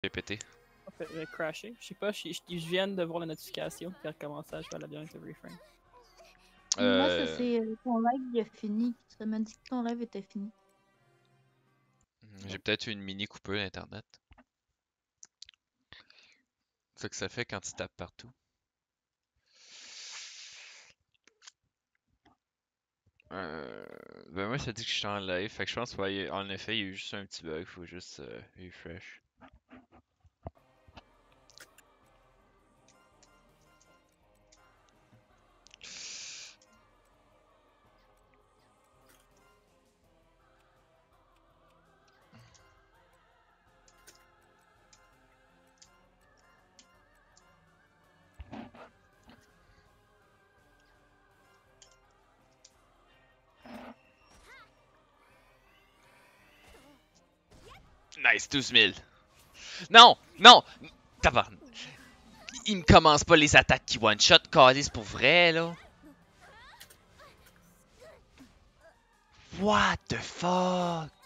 l'ai pété. Crasher. Je sais pas, je viens de voir la notification. Puis recommencer, je vais aller bien avec le reframe. Moi, ça c'est ton live, il a fini. Ça m'a dit que ton live était fini. J'ai peut-être eu une mini coupure d'internet. C'est ça que ça fait quand tu tapes partout. Ben moi ça dit que je suis en live, fait que je pense qu'en effet il y a eu juste un petit bug, faut juste refresh. Nice, 12 000. Non! Non! Tabarn. Il me commence pas les attaques qui one-shot, c'est pour vrai, là. What the fuck?